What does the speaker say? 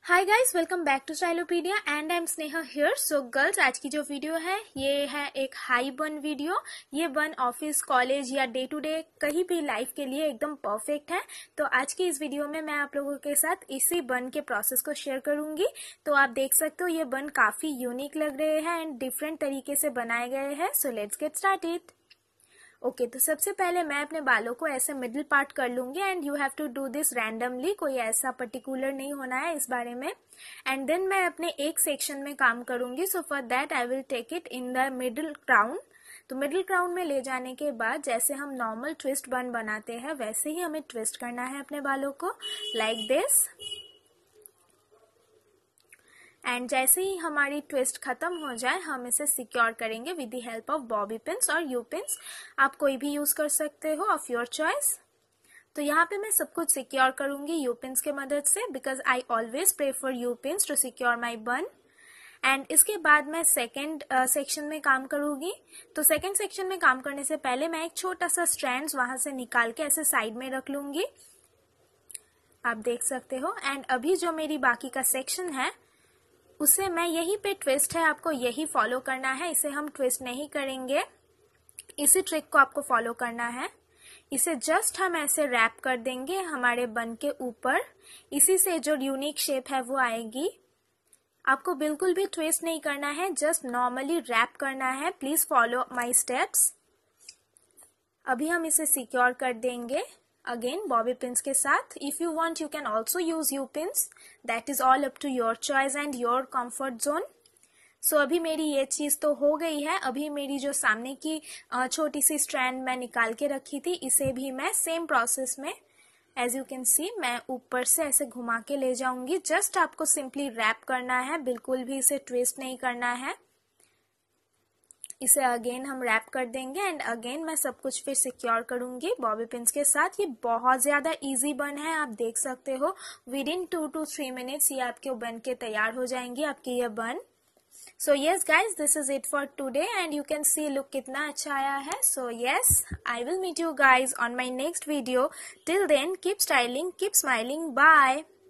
Hi guys, welcome back to Stylopedia and I am Sneha here. So girls, आज की जो video है ये है एक हाई बन वीडियो। ये बन ऑफिस, कॉलेज या डे टू डे कहीं भी लाइफ के लिए एकदम परफेक्ट है। तो आज की इस वीडियो में मैं आप लोगों के साथ इसी बन के प्रोसेस को शेयर करूंगी। तो आप देख सकते हो ये बन काफी यूनिक लग रहे हैं एंड डिफरेंट तरीके से बनाए गए हैं। So let's get started. Okay, तो सबसे पहले मैं अपने बालों को ऐसे मिडिल पार्ट कर लूंगी and you have to do this randomly. कोई ऐसा पर्टिकुलर नहीं होना है इस बारे में। एंड देन मैं अपने एक सेक्शन में काम करूंगी। So for that I will take it in the middle crown. तो मिडिल क्राउन में ले जाने के बाद जैसे हम नॉर्मल ट्विस्ट बन बनाते हैं वैसे ही हमें ट्विस्ट करना है अपने बालों को, लाइक दिस। एंड जैसे ही हमारी ट्विस्ट खत्म हो जाए हम इसे सिक्योर करेंगे with the help of bobby pins और यू पिन्स। आप कोई भी यूज कर सकते हो ऑफ योर चॉइस। तो यहाँ पे मैं सब कुछ सिक्योर करूंगी यू पिन्स के मदद से, because I always prefer U pins to secure my bun. And इसके बाद मैं सेकेंड सेक्शन में काम करूंगी। तो सेकेंड सेक्शन में काम करने से पहले मैं एक छोटा सा स्ट्रैंड वहां से निकाल के ऐसे साइड में रख लूंगी, आप देख सकते हो। एंड अभी जो मेरी बाकी का सेक्शन है उसे मैं यहीं पे ट्विस्ट है, आपको यही फॉलो करना है। इसे हम ट्विस्ट नहीं करेंगे, इसी ट्रिक को आपको फॉलो करना है। इसे जस्ट हम ऐसे रैप कर देंगे हमारे बन के ऊपर। इसी से जो यूनिक शेप है वो आएगी। आपको बिल्कुल भी ट्विस्ट नहीं करना है, जस्ट नॉर्मली रैप करना है। Please follow my steps. अभी हम इसे सिक्योर कर देंगे अगेन बॉबी पिन्स के साथ। If you want you can also use U pins, that is all up to your choice and your comfort zone. So अभी मेरी ये चीज तो हो गई है। अभी मेरी जो सामने की छोटी सी स्ट्रैंड मैं निकाल के रखी थी, इसे भी मैं सेम प्रोसेस में एज यू कैन सी मैं ऊपर से ऐसे घुमा के ले जाऊंगी। जस्ट आपको सिंपली रैप करना है, बिल्कुल भी इसे ट्विस्ट नहीं करना है। इसे अगेन हम रैप कर देंगे एंड अगेन मैं सब कुछ फिर सिक्योर करूंगी बॉबी पिन्स के साथ। ये बहुत ज्यादा इजी बन है, आप देख सकते हो। विद इन 2 to 3 मिनट्स ये आपके बन के तैयार हो जाएंगी आपकी ये bun. So yes guys, this is it for today and you can see look कितना अच्छा आया है। So yes, I will meet you guys on my next video. Till then keep styling, keep smiling, bye.